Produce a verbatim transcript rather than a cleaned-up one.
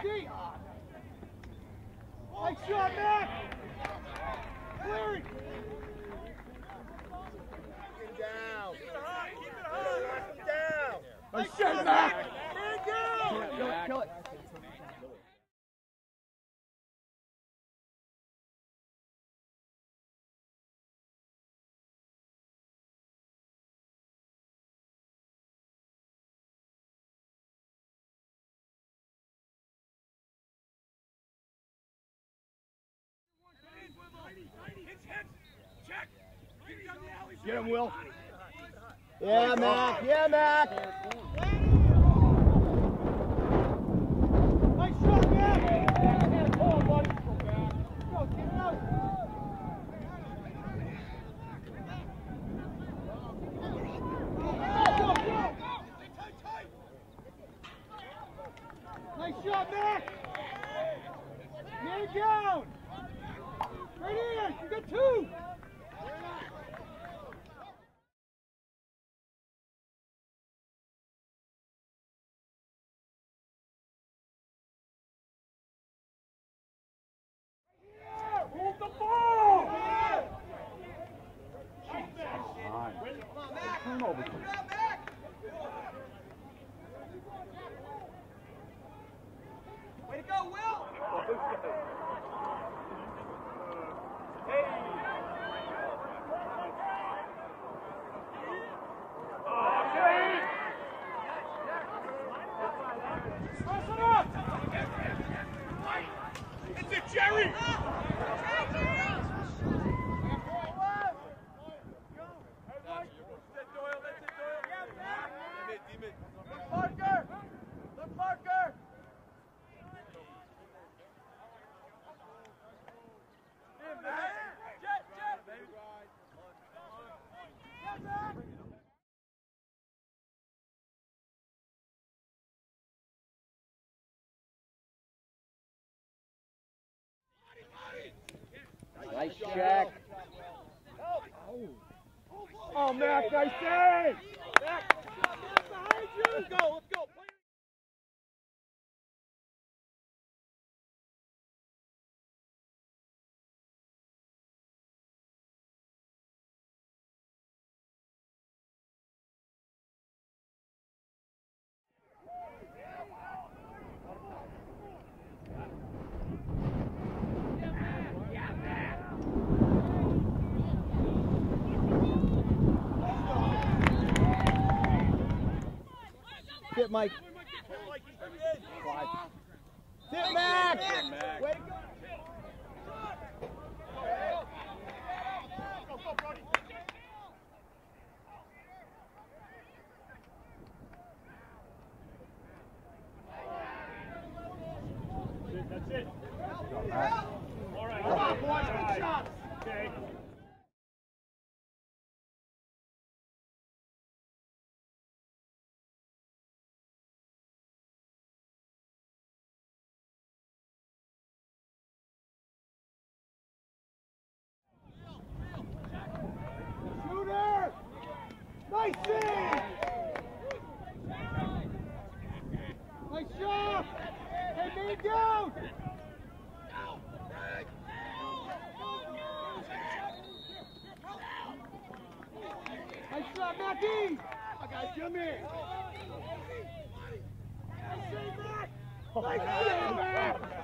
Nice shot, Matt! Clearing! Keep him down. Keep it high, keep it high. Knock him down. Nice shot, Matt! Man down! Kill it, kill it. Get him, Will. Yeah, Mac. Yeah, Mac. Nice shot, Mac. Come on, buddy. Go, get it out. Go, go, go. Nice shot, Mac. Man down. Right in. You got two. Hold the ball! Turn over. Way to go, Will! Hey! Press it up! It's it, Jerry! Parker! Look, Parker! Jet, Jet! Get back! Nice check. Oh, Mac, nice save! Mac, Mac behind you! Let's go, let's go! Sit, Mike. Sit, Mac. Way to go. That's it. All right. Come on, boys. Good shots. Okay. Shooter! Nice save! Nice shot! Hey, man down! Nice shot, Mackie! Oh, guys, come here! Nice save, Mac! Nice save, Mac!